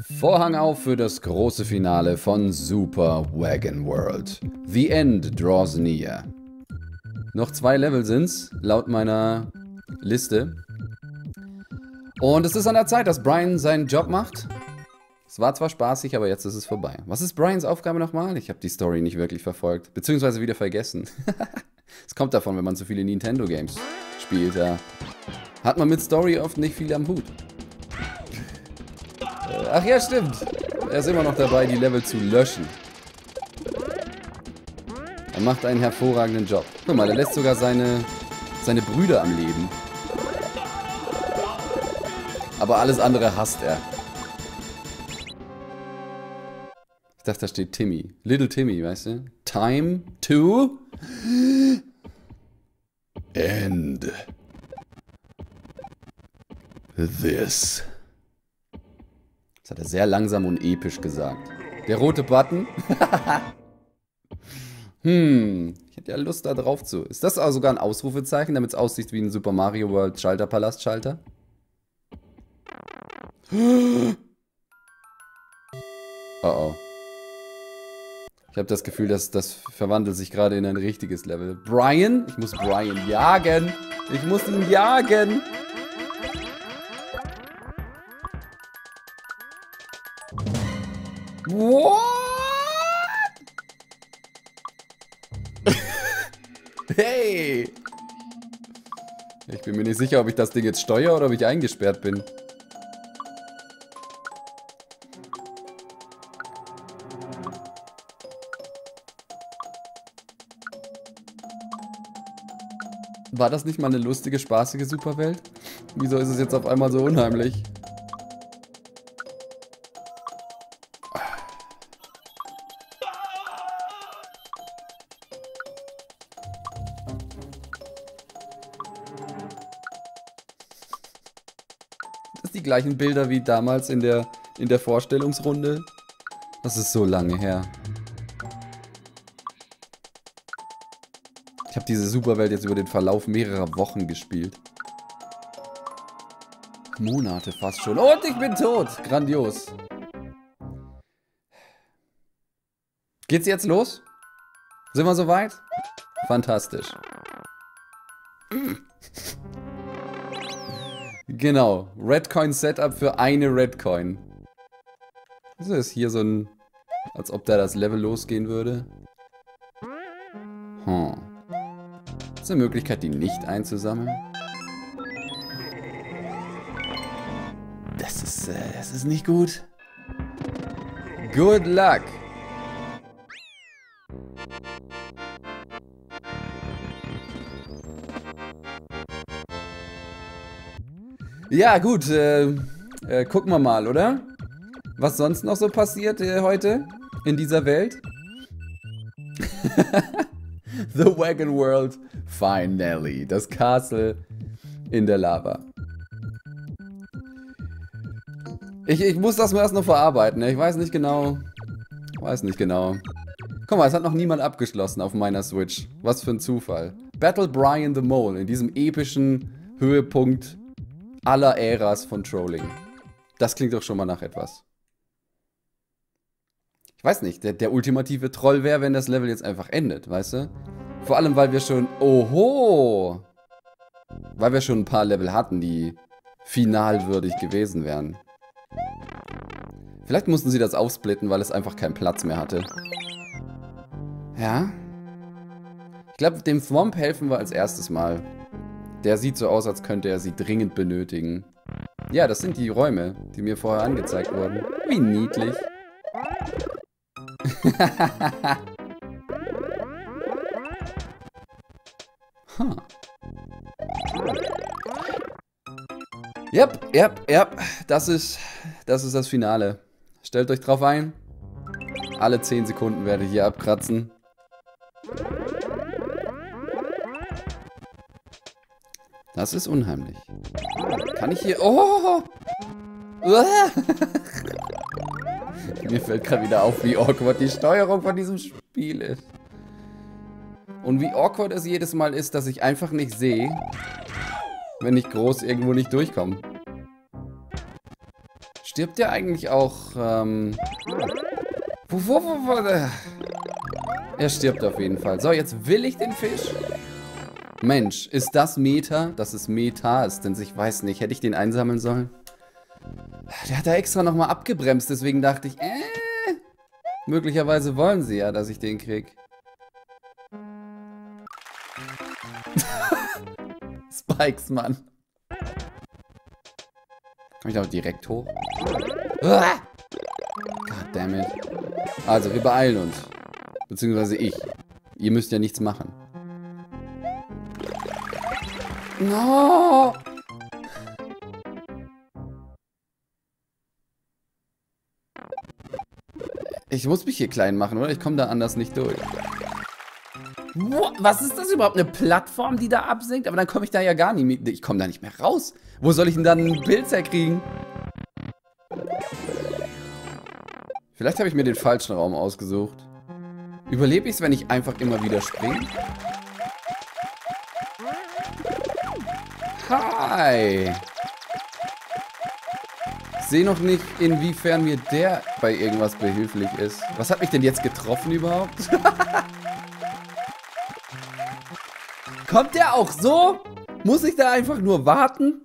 Vorhang auf für das große Finale von Super Wagon World. The End draws near. Noch 2 Level sind's, laut meiner Liste. Und es ist an der Zeit, dass Brian seinen Job macht. Es war zwar spaßig, aber jetzt ist es vorbei. Was ist Brians Aufgabe nochmal? Ich habe die Story nicht wirklich verfolgt. Beziehungsweise wieder vergessen. Es kommt davon, wenn man so viele Nintendo-Games spielt. Ja. Hat man mit Story oft nicht viel am Hut. Ach ja, stimmt. Er ist immer noch dabei, die Level zu löschen. Er macht einen hervorragenden Job. Guck mal, er lässt sogar seine Brüder am Leben. Aber alles andere hasst er. Ich dachte, da steht Timmy. Little Timmy, weißt du? Time to end this. Das hat er sehr langsam und episch gesagt. Der rote Button. Ich hätte ja Lust da drauf zu. Ist das auch sogar ein Ausrufezeichen, damit es aussieht wie ein Super Mario World Schalterpalast-Schalter? Oh oh. Ich habe das Gefühl, dass das verwandelt sich gerade in ein richtiges Level. Brian? Ich muss Brian jagen. Ich muss ihn jagen. What? Hey! Ich bin mir nicht sicher, ob ich das Ding jetzt steuere oder ob ich eingesperrt bin. War das nicht mal eine lustige, spaßige Superwelt? Wieso ist es jetzt auf einmal so unheimlich? Das die gleichen Bilder wie damals in der Vorstellungsrunde? Das ist so lange her. Ich habe diese Superwelt jetzt über den Verlauf mehrerer Wochen gespielt. Monate fast schon. Und ich bin tot. Grandios. Geht's jetzt los? Sind wir soweit? Fantastisch. Genau. Redcoin Setup für eine Redcoin. Das ist hier so ein... Als ob da das Level losgehen würde. Ist eine Möglichkeit, die nicht einzusammeln? Das ist nicht gut. Good luck. Ja, gut. Gucken wir mal, oder? Was sonst noch so passiert heute in dieser Welt? The Wagon World Finale. Das Castle in der Lava. Ich muss das nur erst noch verarbeiten. Ich weiß nicht genau. Guck mal, es hat noch niemand abgeschlossen auf meiner Switch. Was für ein Zufall. Battle Brian the Mole in diesem epischen Höhepunkt aller Äras von Trolling. Das klingt doch schon mal nach etwas. Ich weiß nicht, der ultimative Troll wäre, wenn das Level jetzt einfach endet, weißt du? Vor allem, weil wir schon... Oho! Weil wir schon ein paar Level hatten, die finalwürdig gewesen wären. Vielleicht mussten sie das aufsplitten, weil es einfach keinen Platz mehr hatte. Ja? Ich glaube, dem Thwomp helfen wir als erstes mal. Der sieht so aus, als könnte er sie dringend benötigen. Ja, das sind die Räume, die mir vorher angezeigt wurden. Wie niedlich. Yep. Das ist das Finale. Stellt euch drauf ein. Alle 10 Sekunden werde ich hier abkratzen. Das ist unheimlich. Kann ich hier... Oh! Mir fällt gerade wieder auf, wie awkward die Steuerung von diesem Spiel ist. Und wie awkward es jedes Mal ist, dass ich einfach nicht sehe, wenn ich groß irgendwo nicht durchkomme. Stirbt der eigentlich auch, Er stirbt auf jeden Fall. So, jetzt will ich den Fisch. Mensch, ist das Meta? Das ist Meta, ist, denn ich weiß nicht, hätte ich den einsammeln sollen? Der hat da extra nochmal abgebremst, deswegen dachte ich, möglicherweise wollen sie ja, dass ich den krieg. Spikes, Mann. Komm ich da direkt hoch? Goddammit. Also, wir beeilen uns. Beziehungsweise ich. Ihr müsst ja nichts machen. No! Ich muss mich hier klein machen, oder? Ich komme da anders nicht durch. Was ist das überhaupt? Eine Plattform, die da absinkt? Aber dann komme ich da ja gar nicht mehr. Ich komme da nicht mehr raus. Wo soll ich denn dann einen Pilz herkriegen? Vielleicht habe ich mir den falschen Raum ausgesucht. Überlebe ich es, wenn ich einfach immer wieder springe? Hi! Ich sehe noch nicht, inwiefern mir der bei irgendwas behilflich ist. Was hat mich denn jetzt getroffen überhaupt? Kommt der auch so? Muss ich da einfach nur warten?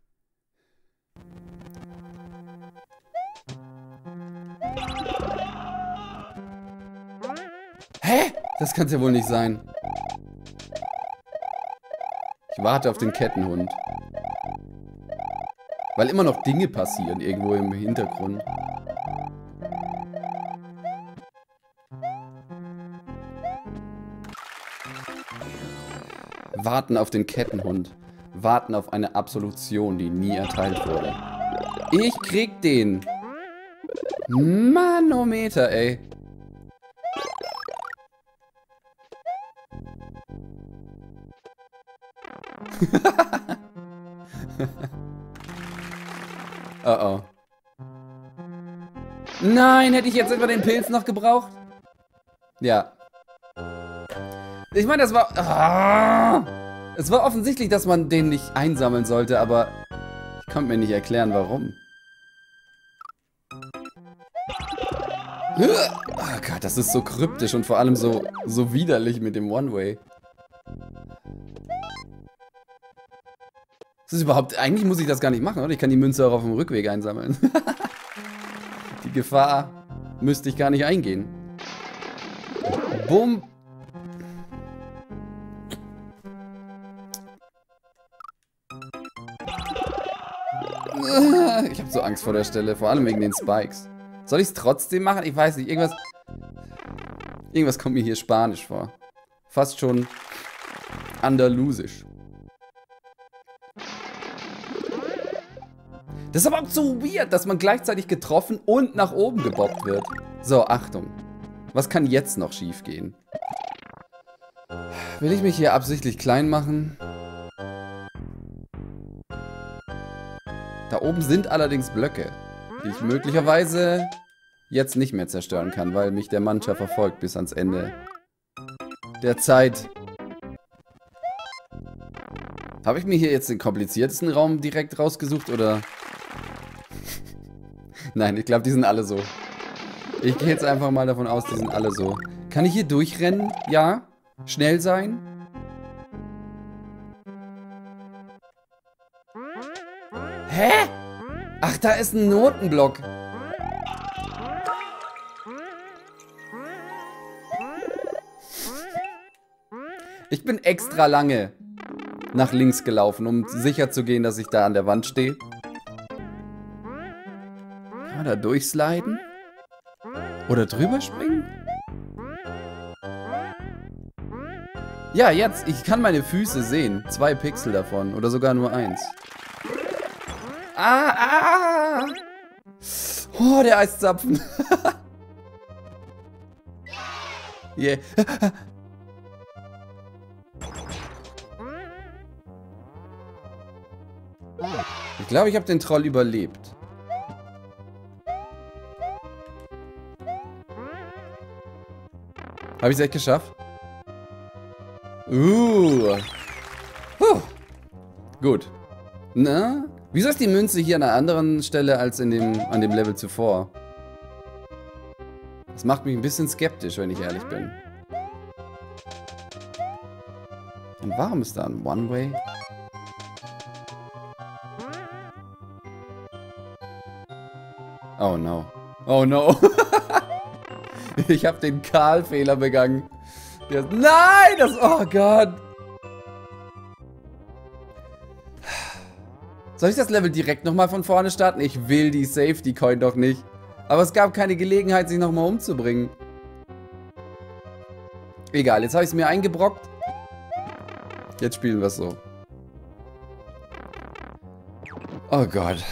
Hä? Das kann es ja wohl nicht sein. Ich warte auf den Kettenhund. Weil immer noch Dinge passieren irgendwo im Hintergrund. Warten auf den Kettenhund. Warten auf eine Absolution, die nie erteilt wurde. Ich krieg den. Manometer, ey. Oh oh. Nein, hätte ich jetzt etwa den Pilz noch gebraucht? Ja. Ich meine, das war... Es war offensichtlich, dass man den nicht einsammeln sollte, aber ich konnte mir nicht erklären, warum. Oh Gott, das ist so kryptisch und vor allem so widerlich mit dem One-Way. Das ist überhaupt... Eigentlich muss ich das gar nicht machen, oder? Ich kann die Münze auch auf dem Rückweg einsammeln. Die Gefahr müsste ich gar nicht eingehen. Bumm. Ich habe so Angst vor der Stelle, vor allem wegen den Spikes. Soll ich es trotzdem machen? Ich weiß nicht, irgendwas kommt mir hier spanisch vor. Fast schon andalusisch. Das ist aber auch so weird, dass man gleichzeitig getroffen und nach oben gebobbt wird. So, Achtung. Was kann jetzt noch schief gehen? Will ich mich hier absichtlich klein machen? Da oben sind allerdings Blöcke, die ich möglicherweise jetzt nicht mehr zerstören kann, weil mich der Mancher verfolgt bis ans Ende der Zeit. Habe ich mir hier jetzt den kompliziertesten Raum direkt rausgesucht, oder? Nein, ich glaube, die sind alle so. Ich gehe jetzt einfach mal davon aus, die sind alle so. Kann ich hier durchrennen? Ja? Schnell sein? Hä? Ach, da ist ein Notenblock. Ich bin extra lange nach links gelaufen, um sicher zu gehen, dass ich da an der Wand stehe. Kann man da durchsliden? Oder drüber springen? Ja, jetzt. Ich kann meine Füße sehen. 2 Pixel davon. Oder sogar nur 1. Ah! Oh, der Eiszapfen. Yeah. Ich glaube, ich habe den Troll überlebt. Habe ich es echt geschafft? Puh. Gut. Na? Wieso ist die Münze hier an einer anderen Stelle als an dem Level zuvor? Das macht mich ein bisschen skeptisch, wenn ich ehrlich bin. Und warum ist da ein One-Way? Oh no. Oh no. Ich habe den Karl-Fehler begangen. Nein! Oh Gott! Soll ich das Level direkt nochmal von vorne starten? Ich will die Safety Coin doch nicht. Aber es gab keine Gelegenheit, sich nochmal umzubringen. Egal, jetzt habe ich es mir eingebrockt. Jetzt spielen wir es so. Oh Gott.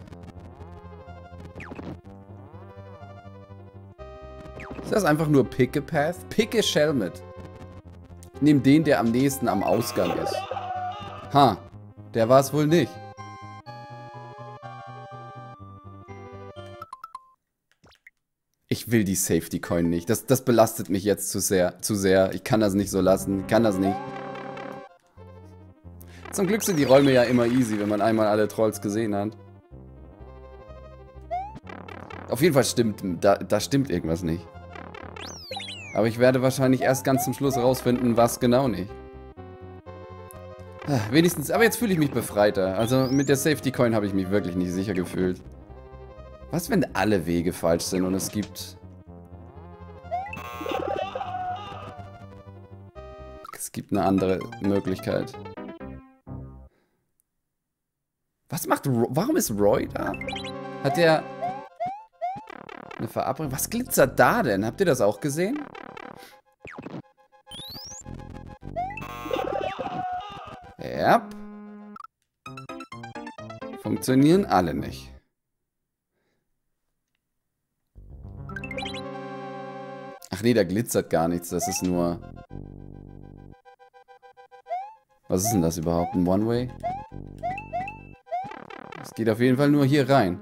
Ist das einfach nur Pick a Path? Pick a Shelmet. Ich nehme den, der am nächsten am Ausgang ist. Ha, der war es wohl nicht. Ich will die Safety Coin nicht. Das belastet mich jetzt zu sehr. Ich kann das nicht so lassen. Ich kann das nicht. Zum Glück sind die Räume ja immer easy, wenn man einmal alle Trolls gesehen hat. Auf jeden Fall stimmt, da stimmt irgendwas nicht. Aber ich werde wahrscheinlich erst ganz zum Schluss rausfinden, was genau nicht. Wenigstens, aber jetzt fühle ich mich befreiter. Also mit der Safety Coin habe ich mich wirklich nicht sicher gefühlt. Was, wenn alle Wege falsch sind und es gibt... Es gibt eine andere Möglichkeit. Was macht... Warum ist Roy da? Hat der... eine Verabredung? Was glitzert da denn? Habt ihr das auch gesehen? Ja. Funktionieren alle nicht. Ach nee, da glitzert gar nichts. Das ist nur... Was ist denn das überhaupt? Ein One-Way? Es geht auf jeden Fall nur hier rein.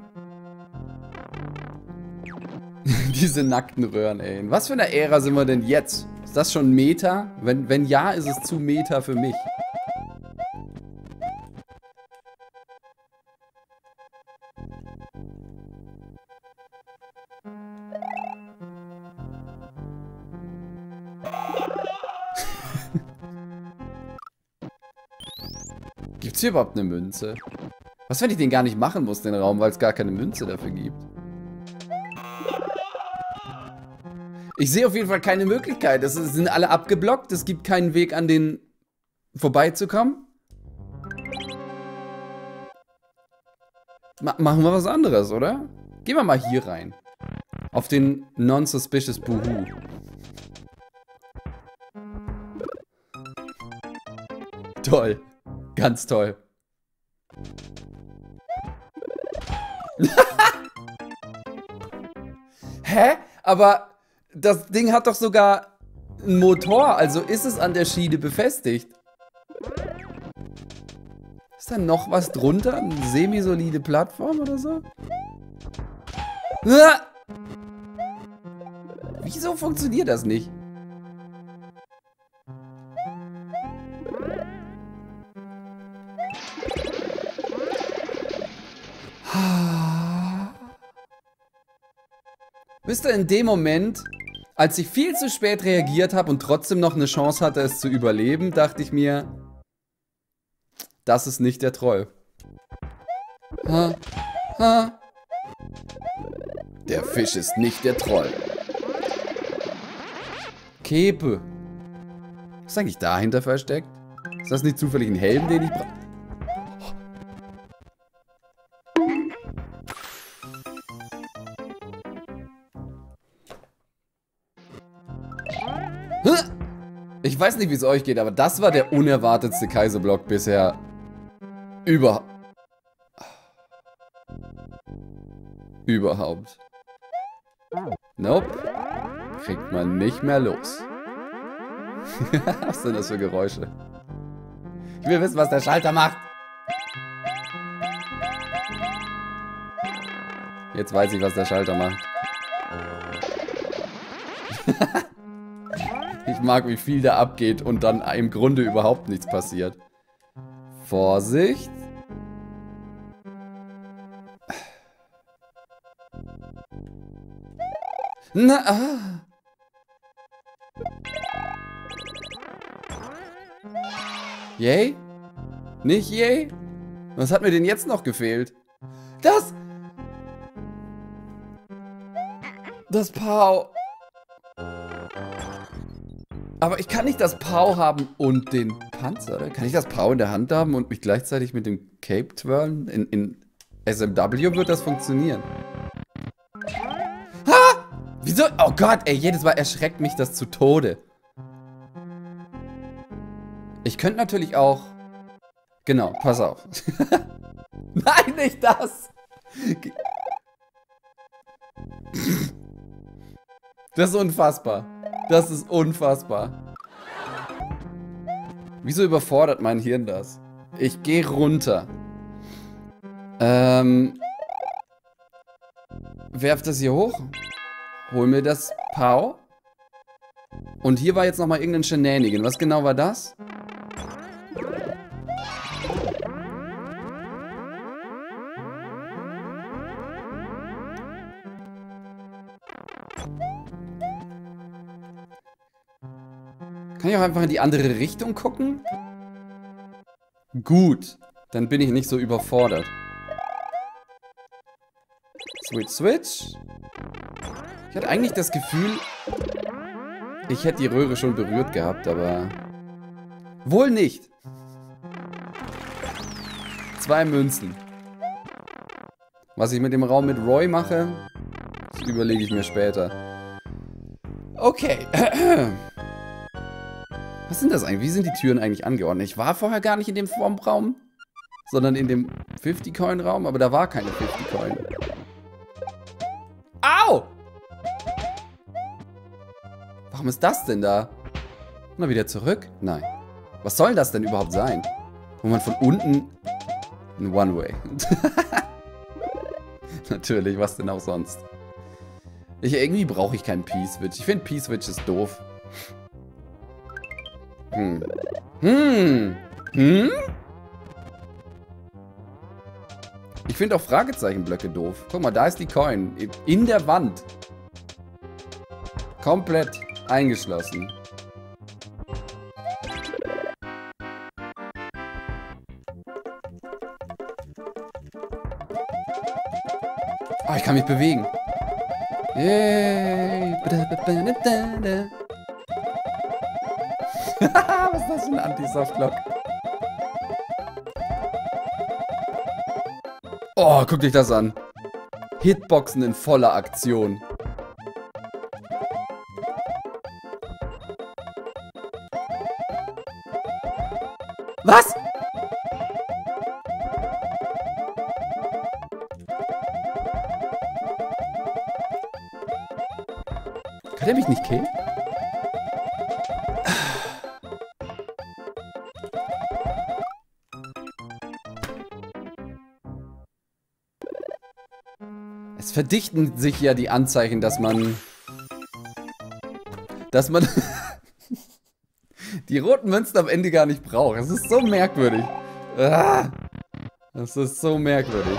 Diese nackten Röhren, ey. In was für einer Ära sind wir denn jetzt? Ist das schon Meta? Wenn ja, ist es zu Meta für mich. Gibt's hier überhaupt eine Münze? Was, wenn ich den gar nicht machen muss, den Raum, weil es gar keine Münze dafür gibt? Ich sehe auf jeden Fall keine Möglichkeit. Es sind alle abgeblockt. Es gibt keinen Weg, an denen vorbeizukommen. Machen wir was anderes, oder? Gehen wir mal hier rein. Auf den Non-Suspicious Boohoo. Toll. Ganz toll. Hä? Aber das Ding hat doch sogar einen Motor, also ist es an der Schiene befestigt. Ist da noch was drunter? Eine semi-solide Plattform oder so? Wieso funktioniert das nicht? Wisst ihr, in dem Moment, als ich viel zu spät reagiert habe und trotzdem noch eine Chance hatte, es zu überleben, dachte ich mir, das ist nicht der Troll. Ha, ha. Der Fisch ist nicht der Troll. Kepe. Was ist eigentlich dahinter versteckt? Ist das nicht zufällig ein Helm, den ich brauche? Ich weiß nicht, wie es euch geht, aber das war der unerwartetste Kaiserblock bisher überhaupt. Nope. Kriegt man nicht mehr los. Was sind das für Geräusche? Ich will wissen, was der Schalter macht. Jetzt weiß ich, was der Schalter macht. Ich mag, wie viel da abgeht und dann im Grunde überhaupt nichts passiert. Vorsicht. Na, ah. Yay? Nicht yay? Was hat mir denn jetzt noch gefehlt? Das Pau. Aber ich kann nicht das Pau haben und den Panzer, oder? Kann ich das Pau in der Hand haben und mich gleichzeitig mit dem Cape twirlen? In SMW wird das funktionieren. Ha! Wieso? Oh Gott, ey, jedes Mal erschreckt mich das zu Tode. Ich könnte natürlich auch... Genau, pass auf. Nein, nicht das! Das ist unfassbar. Das ist unfassbar. Wieso überfordert mein Hirn das? Ich gehe runter. Werf das hier hoch. Hol mir das Pau. Und hier war jetzt nochmal irgendein Shenanigan. Was genau war das? Kann ich auch einfach in die andere Richtung gucken? Gut, dann bin ich nicht so überfordert. Switch, switch. Ich hatte eigentlich das Gefühl, ich hätte die Röhre schon berührt gehabt, aber wohl nicht. 2 Münzen. Was ich mit dem Raum mit Roy mache, das überlege ich mir später. Okay. Was sind das eigentlich? Wie sind die Türen eigentlich angeordnet? Ich war vorher gar nicht in dem Formraum, sondern in dem 50-Coin-Raum, aber da war keine 50-Coin. Au! Warum ist das denn da? Na, wieder zurück? Nein. Was soll das denn überhaupt sein? Wo man von unten... Ein One-Way. Natürlich, was denn auch sonst? Irgendwie brauche ich keinen P-Switch. Ich finde P-Switch ist doof. Ich finde auch Fragezeichenblöcke doof. Guck mal, da ist die Coin. In der Wand. Komplett eingeschlossen. Oh, ich kann mich bewegen. Yay. Was ist das für ein Anti-Softlock? Oh, guck dich das an. Hitboxen in voller Aktion. Was? Kann der mich nicht killen? Es verdichten sich ja die Anzeichen, dass man die roten Münzen am Ende gar nicht braucht. Es ist so merkwürdig. Das ist so merkwürdig.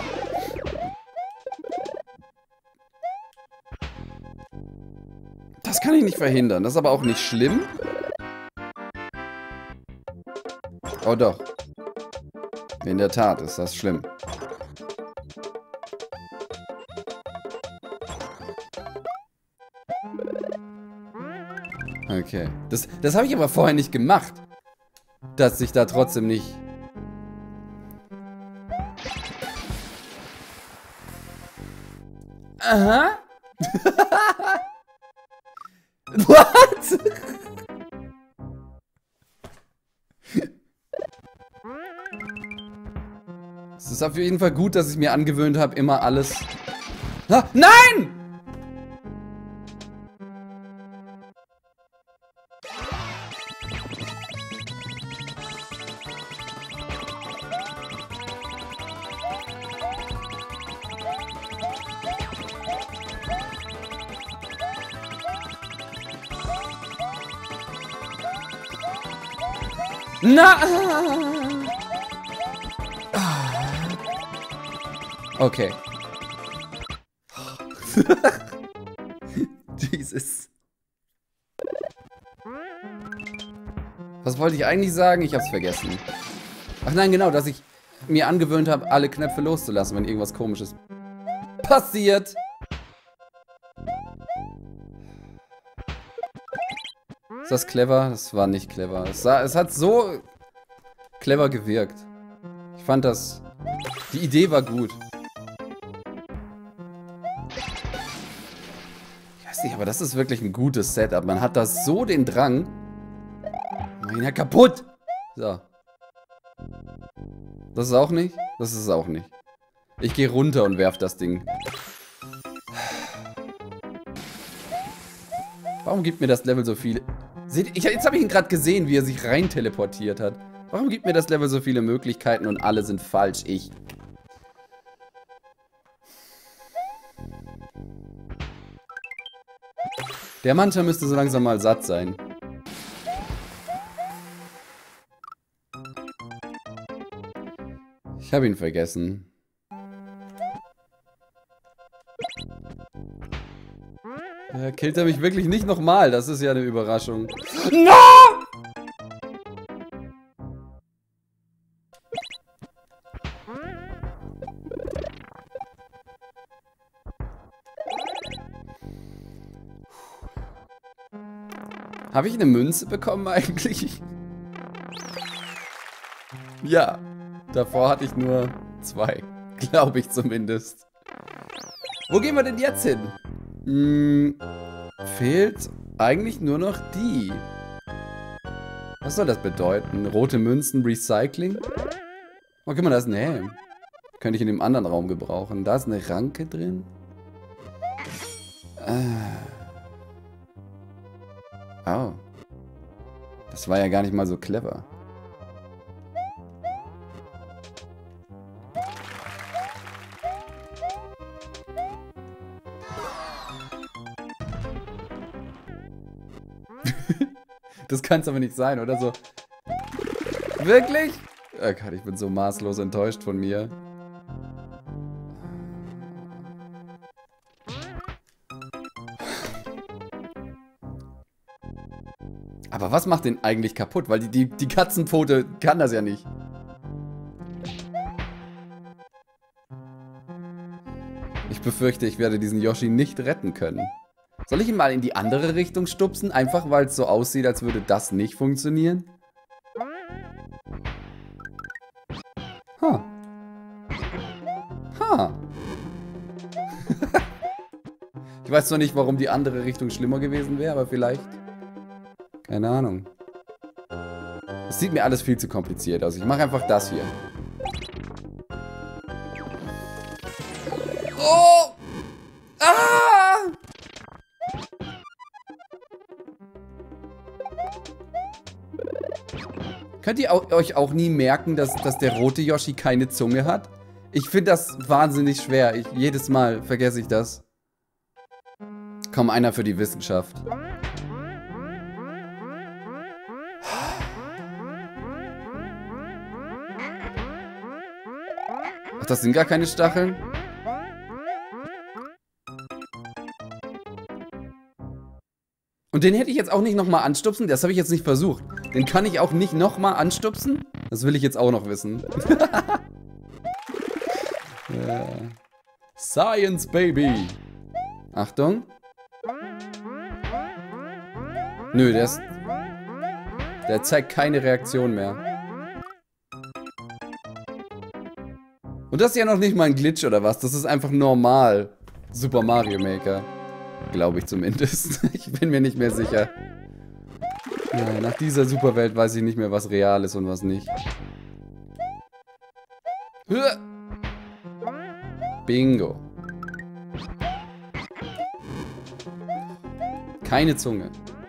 Das kann ich nicht verhindern. Das ist aber auch nicht schlimm. Oh doch. In der Tat ist das schlimm. Okay. Das habe ich aber vorher nicht gemacht. Dass ich da trotzdem nicht... Aha. What? Es ist auf jeden Fall gut, dass ich mir angewöhnt habe, immer alles... Ah, nein! Na! Okay. ist. Was wollte ich eigentlich sagen? Ich hab's vergessen. Ach nein, genau, dass ich mir angewöhnt habe, alle Knöpfe loszulassen, wenn irgendwas Komisches passiert. Ist das clever? Das war nicht clever. Es hat so clever gewirkt. Ich fand das... Die Idee war gut. Ich weiß nicht, aber das ist wirklich ein gutes Setup. Man hat da so den Drang. Mach ihn ja kaputt! So. Das ist auch nicht? Das ist es auch nicht. Ich gehe runter und werf das Ding. Warum gibt mir das Level so viele... Seht, jetzt habe ich ihn gerade gesehen, wie er sich rein teleportiert hat. Warum gibt mir das Level so viele Möglichkeiten und alle sind falsch? Ich. Der Manta müsste so langsam mal satt sein. Ich habe ihn vergessen. Ja, killt er mich wirklich nicht nochmal? Das ist ja eine Überraschung. No! Habe ich eine Münze bekommen eigentlich? Ja. Davor hatte ich nur 2. Glaube ich zumindest. Wo gehen wir denn jetzt hin? Fehlt eigentlich nur noch die. Was soll das bedeuten? Rote Münzen, Recycling? Oh, guck mal, da ist ein Helm. Könnte ich in dem anderen Raum gebrauchen. Da ist eine Ranke drin. Oh. Das war ja gar nicht mal so clever. Das kann es aber nicht sein, oder so? Wirklich? Oh Gott, ich bin so maßlos enttäuscht von mir. Aber was macht den eigentlich kaputt? Weil die Katzenpfote kann das ja nicht. Ich befürchte, ich werde diesen Yoshi nicht retten können. Soll ich ihn mal in die andere Richtung stupsen? Einfach, weil es so aussieht, als würde das nicht funktionieren? Ich weiß zwar nicht, warum die andere Richtung schlimmer gewesen wäre, aber vielleicht... Keine Ahnung. Es sieht mir alles viel zu kompliziert aus. Ich mache einfach das hier. Oh! Ah! Könnt ihr euch auch nie merken, dass der rote Yoshi keine Zunge hat? Ich finde das wahnsinnig schwer. Jedes Mal vergesse ich das. Komm, einer für die Wissenschaft. Ach, das sind gar keine Stacheln? Und den hätte ich jetzt auch nicht nochmal anstupsen? Das habe ich jetzt nicht versucht. Den kann ich auch nicht nochmal anstupsen? Das will ich jetzt auch noch wissen. Ja. Science, Baby! Achtung. Nö, der zeigt keine Reaktion mehr. Und das ist ja noch nicht mal ein Glitch oder was? Das ist einfach normal. Super Mario Maker. Glaube ich zumindest. Ich bin mir nicht mehr sicher. Ja, nach dieser Superwelt weiß ich nicht mehr, was real ist und was nicht. Bingo. Keine Zunge.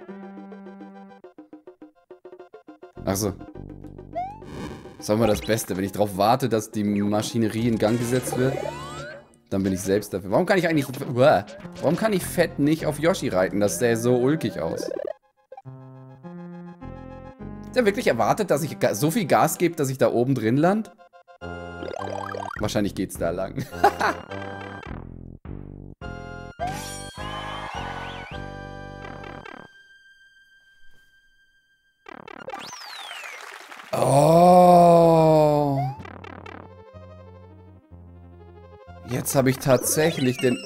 Achso. Das ist auch immer das Beste. Wenn ich darauf warte, dass die Maschinerie in Gang gesetzt wird, dann bin ich selbst dafür. Warum kann ich eigentlich... Warum kann ich fett nicht auf Yoshi reiten? Das sähe so ulkig aus. Ist er wirklich erwartet, dass ich so viel Gas gebe, dass ich da oben drin lande? Wahrscheinlich geht's da lang. Jetzt habe ich tatsächlich den...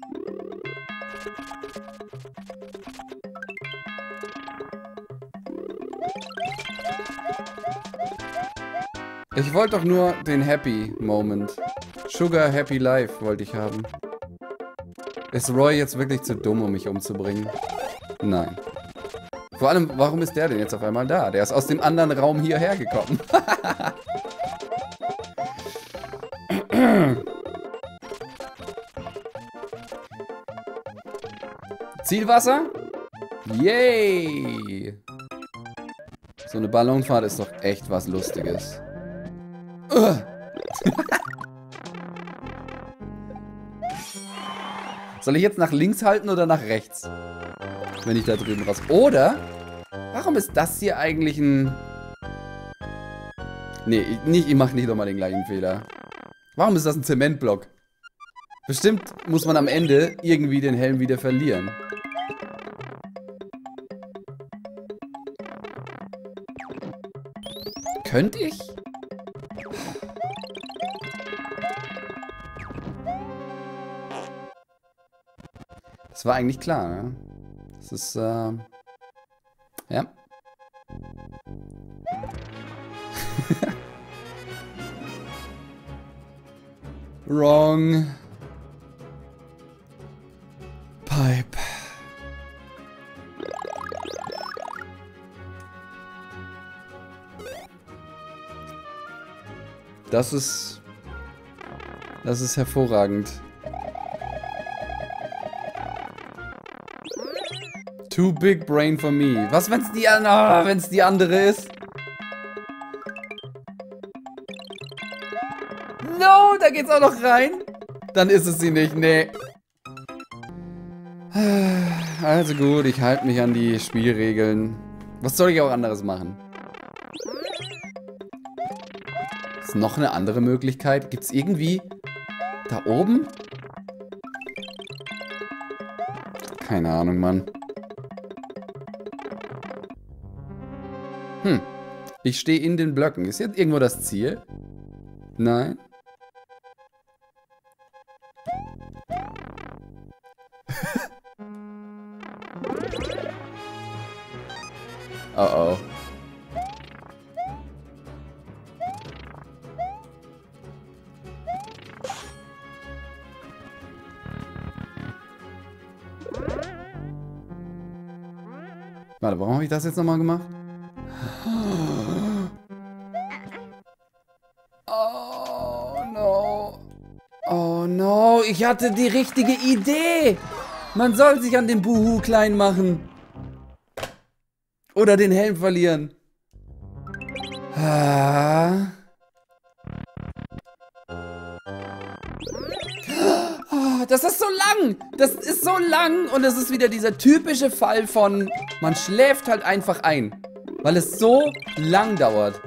Ich wollte doch nur den Happy Moment. Sugar Happy Life wollte ich haben. Ist Roy jetzt wirklich zu dumm, um mich umzubringen? Nein. Vor allem, warum ist der denn jetzt auf einmal da? Der ist aus dem anderen Raum hierher gekommen. Zielwasser? Yay! So eine Ballonfahrt ist doch echt was Lustiges. Soll ich jetzt nach links halten oder nach rechts? Wenn ich da drüben raus... Oder? Warum ist das hier eigentlich ein... Nee, ich mach nicht nochmal den gleichen Fehler. Warum ist das ein Zementblock? Bestimmt muss man am Ende irgendwie den Helm wieder verlieren. Könnte ich? Das war eigentlich klar, ne? Das ist, ja. Wrong. Pipe. Das ist hervorragend. Too big brain for me. Was, wenn's die andere ist? No, da geht's auch noch rein. Dann ist es sie nicht, nee. Also gut, ich halte mich an die Spielregeln. Was soll ich auch anderes machen? Ist noch eine andere Möglichkeit? Gibt's irgendwie da oben? Keine Ahnung, Mann. Ich stehe in den Blöcken. Ist jetzt irgendwo das Ziel? Nein? Oh oh. Warte, warum habe ich das jetzt nochmal gemacht? Oh no. Oh no, ich hatte die richtige Idee. Man soll sich an dem Buhu klein machen. Oder den Helm verlieren. Ah. Oh, das ist so lang. Das ist so lang. Und es ist wieder dieser typische Fall von, man schläft halt einfach ein. Weil es so lang dauert.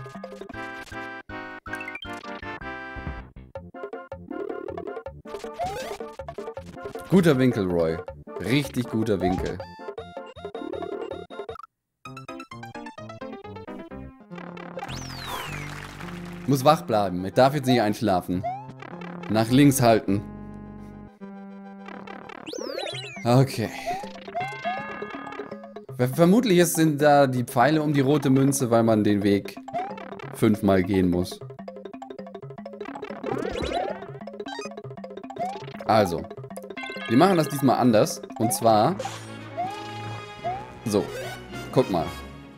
Guter Winkel, Roy. Richtig guter Winkel. Muss wach bleiben. Ich darf jetzt nicht einschlafen. Nach links halten. Okay. Vermutlich sind da die Pfeile um die rote Münze, weil man den Weg 5-mal gehen muss. Also. Wir machen das diesmal anders. Und zwar... So. Guck mal.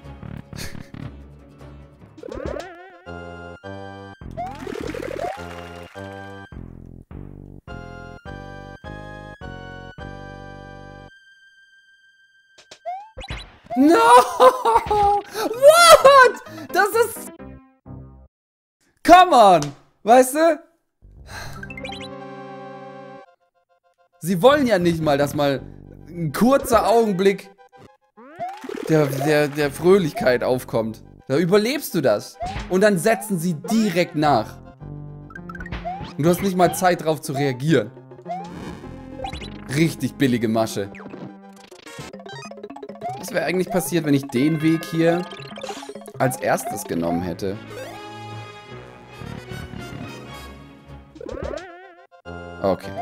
No! What? Das ist... Come on! Weißt du? Sie wollen ja nicht mal, dass mal ein kurzer Augenblick der Fröhlichkeit aufkommt. Da überlebst du das. Und dann setzen sie direkt nach. Und du hast nicht mal Zeit drauf zu reagieren. Richtig billige Masche. Was wäre eigentlich passiert, wenn ich den Weg hier als erstes genommen hätte? Okay.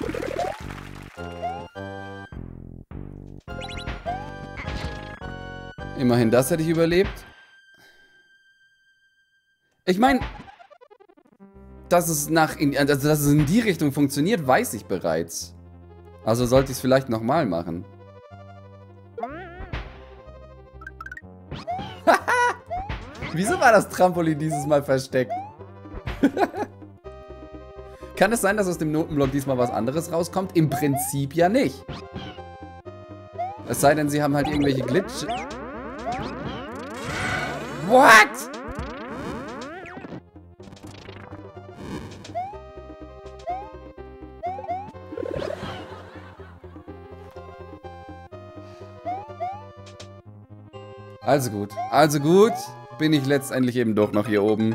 Immerhin das hätte ich überlebt. Ich meine, dass es dass es in die Richtung funktioniert, weiß ich bereits. Also sollte ich es vielleicht nochmal machen. Wieso war das Trampolin dieses Mal versteckt? Kann es sein, dass aus dem Notenblock diesmal was anderes rauskommt? Im Prinzip ja nicht. Es sei denn, sie haben halt irgendwelche Glitch... What? Also gut, bin ich letztendlich eben doch noch hier oben.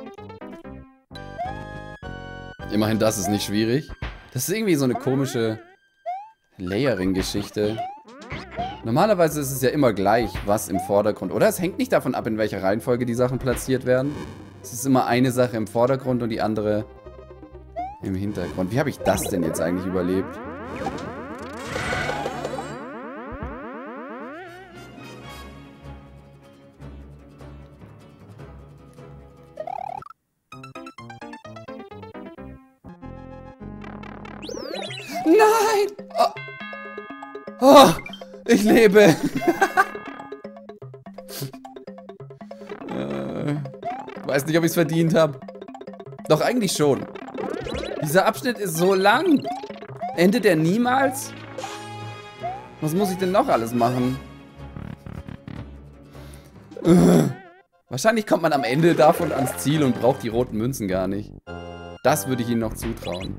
Immerhin, das ist nicht schwierig. Das ist irgendwie so eine komische Layering-Geschichte. Normalerweise ist es ja immer gleich, was im Vordergrund... Oder es hängt nicht davon ab, in welcher Reihenfolge die Sachen platziert werden. Es ist immer eine Sache im Vordergrund und die andere im Hintergrund. Wie habe ich das denn jetzt eigentlich überlebt? Nein! Oh, ich lebe! Weiß nicht, ob ich es verdient habe. Doch eigentlich schon. Dieser Abschnitt ist so lang. Endet er niemals? Was muss ich denn noch alles machen? Wahrscheinlich kommt man am Ende davon ans Ziel und braucht die roten Münzen gar nicht. Das würde ich ihnen noch zutrauen.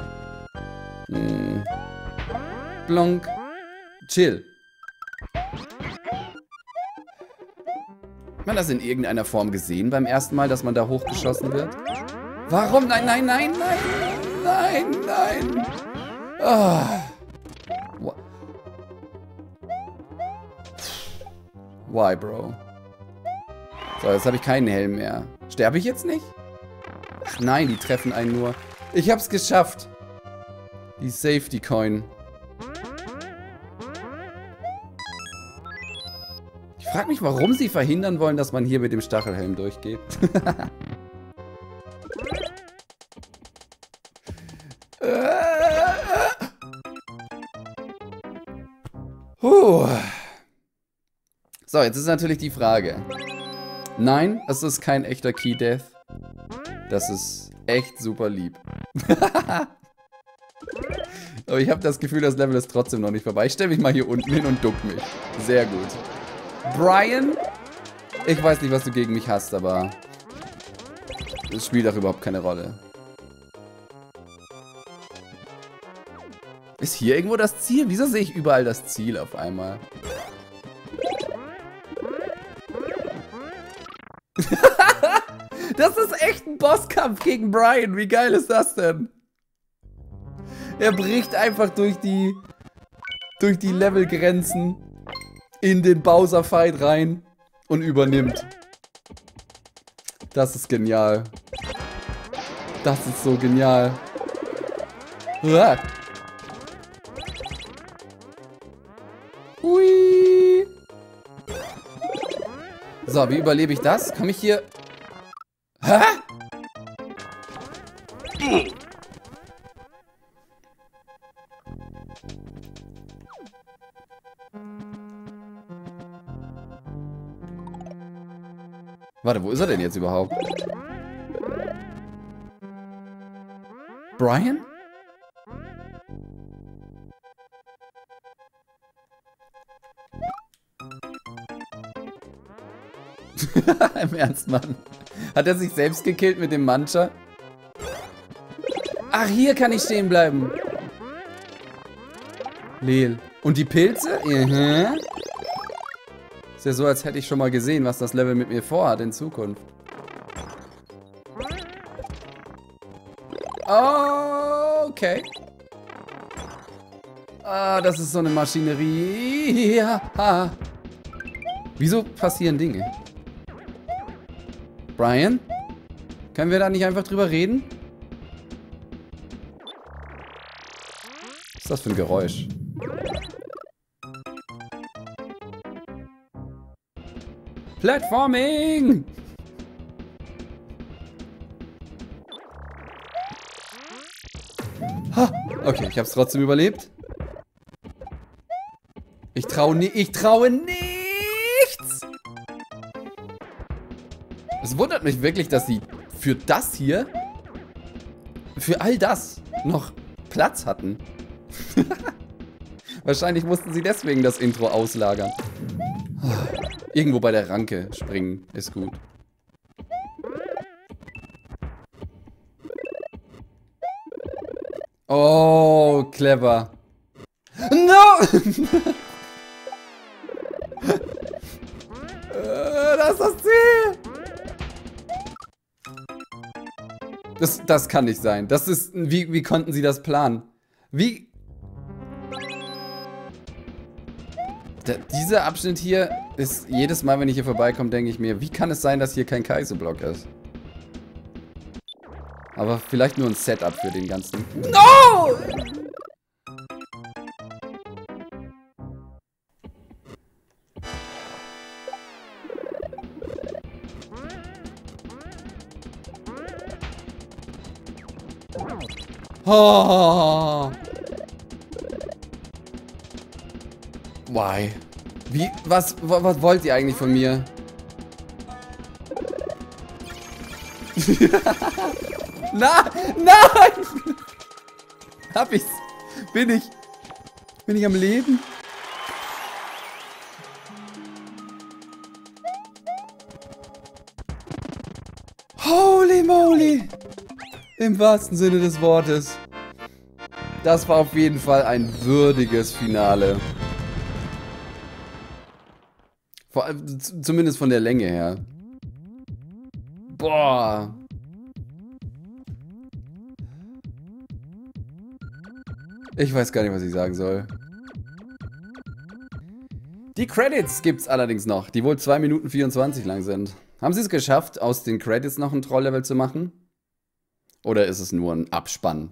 Blonk. Chill. Hat man das in irgendeiner Form gesehen beim ersten Mal, dass man da hochgeschossen wird? Warum? Nein, nein, nein, nein, nein, nein. Oh. Why, Bro? So, jetzt habe ich keinen Helm mehr. Sterbe ich jetzt nicht? Ach nein, die treffen einen nur. Ich hab's geschafft. Die Safety Coin. Ich frage mich, warum sie verhindern wollen, dass man hier mit dem Stachelhelm durchgeht. So, jetzt ist natürlich die Frage. Nein, es ist kein echter Key Death. Das ist echt super lieb. Aber ich habe das Gefühl, das Level ist trotzdem noch nicht vorbei. Ich stelle mich mal hier unten hin und duck mich. Sehr gut. Brian, ich weiß nicht, was du gegen mich hast, aber es spielt auch überhaupt keine Rolle. Ist hier irgendwo das Ziel? Wieso sehe ich überall das Ziel auf einmal? Das ist echt ein Bosskampf gegen Brian. Wie geil ist das denn? Er bricht einfach durch die Levelgrenzen in den Bowser-Fight rein und übernimmt. Das ist genial. Das ist so genial. Uah. Hui. So, wie überlebe ich das? Komme ich hier... Hä? Warte, wo ist er denn jetzt überhaupt? Brian? Im Ernst, Mann. Hat er sich selbst gekillt mit dem Mancha? Ach, hier kann ich stehen bleiben. Leel. Und die Pilze? Ist ja so, als hätte ich schon mal gesehen, was das Level mit mir vorhat in Zukunft. Okay. Ah, das ist so eine Maschinerie. Ja. Wieso passieren Dinge? Brian? Können wir da nicht einfach drüber reden? ist das für ein Geräusch? Platforming! Ha, okay, ich hab's trotzdem überlebt. Ich traue nichts! Es wundert mich wirklich, dass sie für das hier, für all das noch Platz hatten. Wahrscheinlich mussten sie deswegen das Intro auslagern. Irgendwo bei der Ranke springen ist gut. Oh, clever. No! Das ist das Ziel! Das kann nicht sein. Das ist. Wie konnten sie das planen? Wie. Dieser Abschnitt hier ist jedes Mal, wenn ich hier vorbeikomme, denke ich mir, wie kann es sein, dass hier kein Kaizo-Block ist? Aber vielleicht nur ein Setup für den ganzen. No! Oh. Why? Wie? Was wollt ihr eigentlich von mir? Nein! Hab ich's? Bin ich am Leben? Holy moly! Im wahrsten Sinne des Wortes. Das war auf jeden Fall ein würdiges Finale. Vor allem, zumindest von der Länge her. Boah. Ich weiß gar nicht, was ich sagen soll. Die Credits gibt's allerdings noch, die wohl 2 Minuten 24 lang sind. Haben sie es geschafft, aus den Credits noch ein Troll-Level zu machen? Oder ist es nur ein Abspann?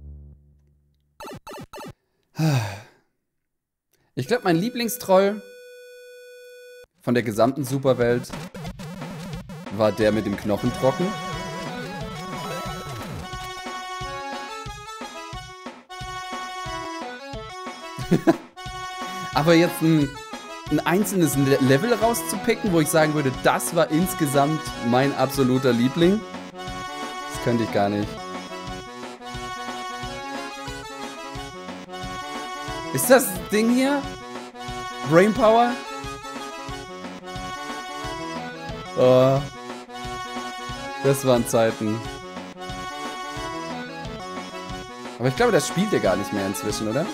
Ich glaube, mein Lieblingstroll von der gesamten Superwelt war der mit dem Knochentrocken. Aber jetzt ein einzelnes Level rauszupicken, wo ich sagen würde, das war insgesamt mein absoluter Liebling, das könnte ich gar nicht. Ist das Ding hier? Brainpower? Oh. Das waren Zeiten. Aber ich glaube, das spielt ihr gar nicht mehr inzwischen, oder?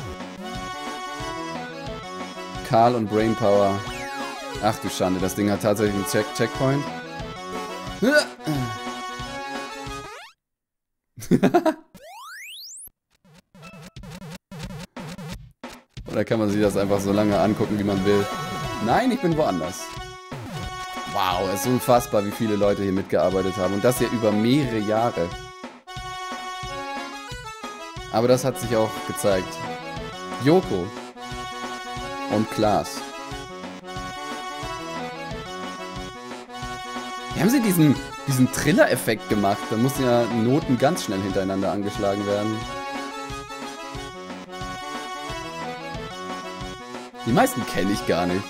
Karl und Brainpower. Ach du Schande, das Ding hat tatsächlich einen Checkpoint. Oder kann man sich das einfach so lange angucken, wie man will? Nein, ich bin woanders. Wow, es ist unfassbar, wie viele Leute hier mitgearbeitet haben. Und das ja über mehrere Jahre. Aber das hat sich auch gezeigt. Yoko. Und Klaas. Wie haben sie diesen Triller-Effekt gemacht? Da mussten ja Noten ganz schnell hintereinander angeschlagen werden. Die meisten kenne ich gar nicht.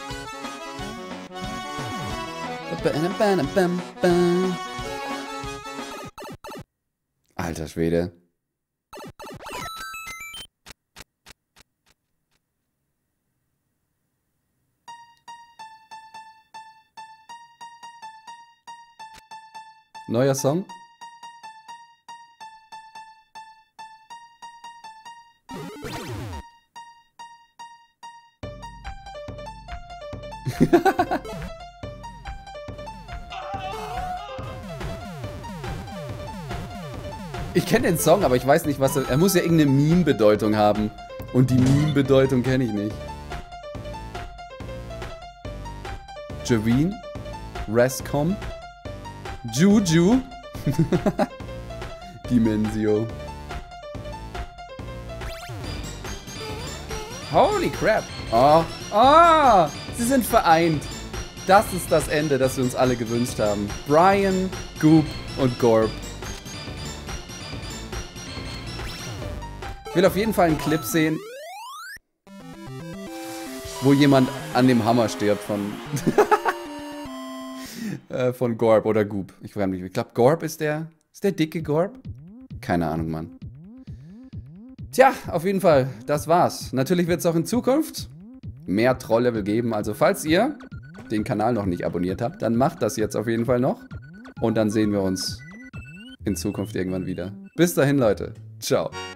Alter Schwede. Neuer Song? Ich kenne den Song, aber ich weiß nicht, was er muss ja irgendeine Meme-Bedeutung haben. Und die Meme-Bedeutung kenne ich nicht. Javine? Rescom? Juju? Dimensio. Holy crap. Oh, oh, sie sind vereint. Das ist das Ende, das wir uns alle gewünscht haben. Brian, Goop und Gorb. Ich will auf jeden Fall einen Clip sehen, wo jemand an dem Hammer stirbt von Gorb oder Goop. Ich glaube, Gorb ist der dicke Gorb? Keine Ahnung, Mann. Tja, auf jeden Fall, das war's. Natürlich wird es auch in Zukunft mehr Troll-Level geben. Also falls ihr den Kanal noch nicht abonniert habt, dann macht das jetzt auf jeden Fall noch. Und dann sehen wir uns in Zukunft irgendwann wieder. Bis dahin, Leute. Ciao.